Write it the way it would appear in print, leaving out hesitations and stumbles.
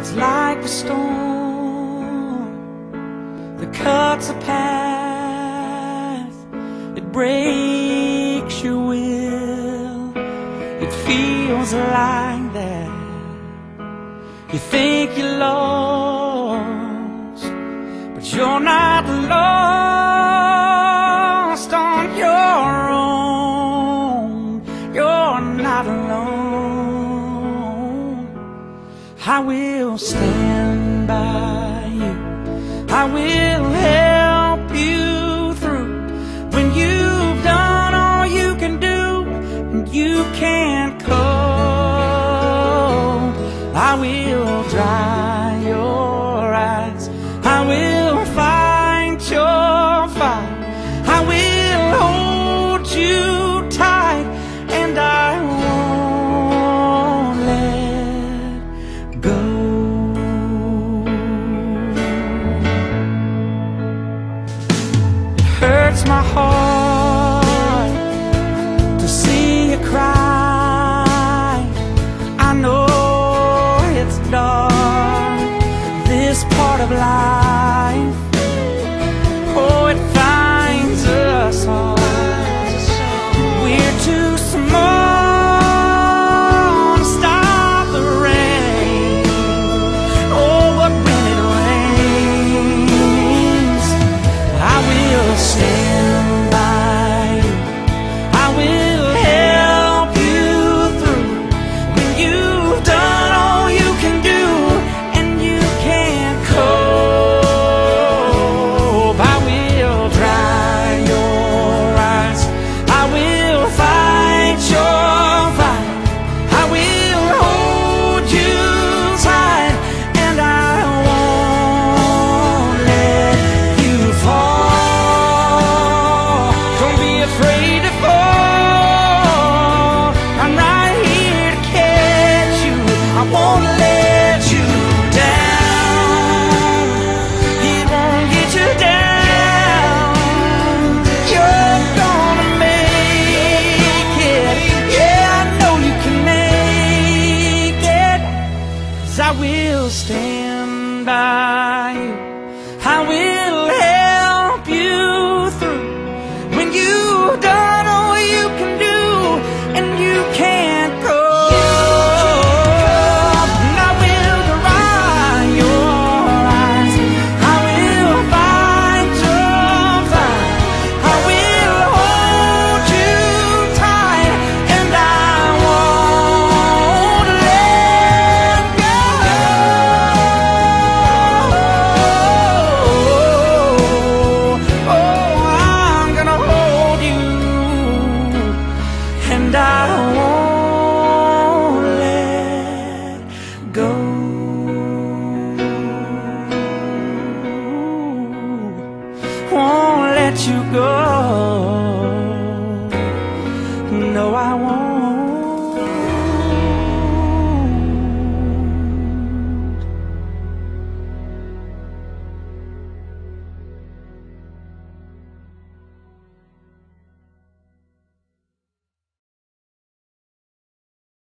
It's like the storm that cuts a path, it breaks your will. It feels like that. You think you're lost, but you're not lost on your own. You're not alone. I will stand by you. I will help you through when you've done all you can do and you can't cope. I will dry your eyes. I will fight your fight. I will hold you tight, and I won't let go. It hurts my heart to see you cry. I know it's dark, this part of life. Oh, it finds us all. We're too small to stop the rain. Oh, but when it rains, I will stand by you. I will help you through when you've done all you can do and you can't cope. I will dry your eyes. I will fight your fight. I will hold you tight, and I won't let you fall. Don't be afraid to fall. I'm right here to catch you. I won't let you down. It won't get you down. You're gonna make it. Yeah, I know you can make it. 'Cause I will stand by you. I will help you through when you've done all you can do and you can't go. And I will dry your eyes. I will fight your fight. I will hold you tight, and I won't let go. Oh, I'm gonna hold you, and I won't let go. Won't let you go.